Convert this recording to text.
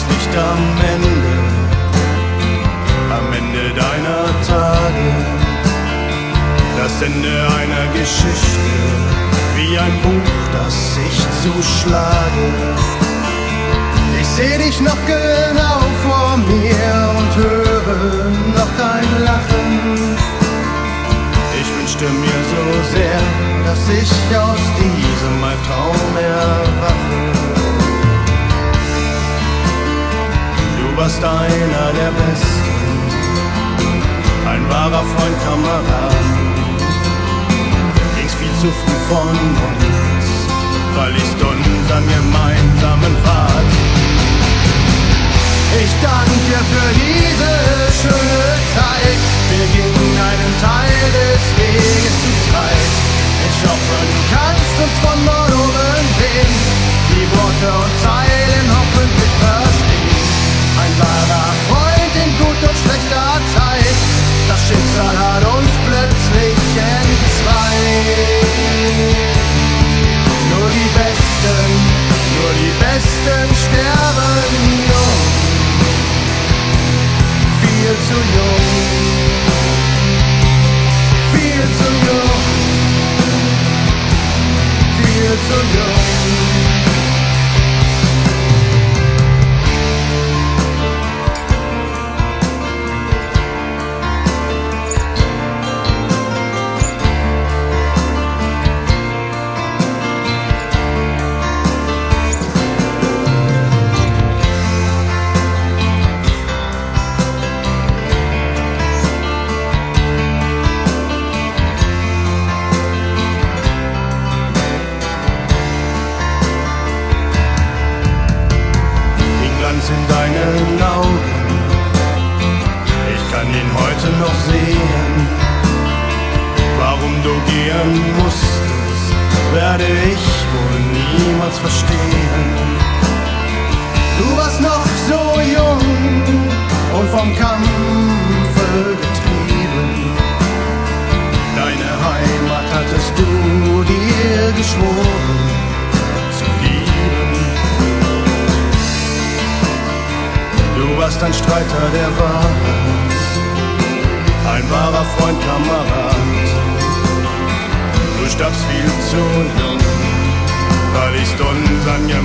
nicht am Ende deiner Tage, das Ende einer Geschichte, wie ein Buch, das ich zuschlage. Ich seh dich noch genau vor mir und höre noch dein Lachen. Ich wünschte mir so sehr, dass ich aus diesem Albtraum erwache. Du warst einer der Besten, ein wahrer Freund, Kamerad. Ging's viel zu früh von uns, verließt unseren gemeinsamen Pfad. Ich danke für diese schöne Zeit, wir gingen einen Teil des Weges zu zweit. Ich hoffe, du kannst uns von dort oben sehen, die Worte und Zeilen hoffentlich verstehen. Ein wahrer Freund in gut und schlechter Zeit, das Schicksal hat uns plötzlich entzweit. Nur die Besten sterben jung, viel zu jung, viel zu jung, viel zu jung. In deinen Augen, ich kann ihn heute noch sehen. Warum du gehen musstest, werde ich wohl niemals verstehen. Du warst noch so jung und vom Kampfe getrieben. Deine Heimat hattest du dir geschworen zu lieben. Du warst ein Streiter der Wahrheit, ein wahrer Freund, Kamerad. Du starbst viel zu jung, verließt unseren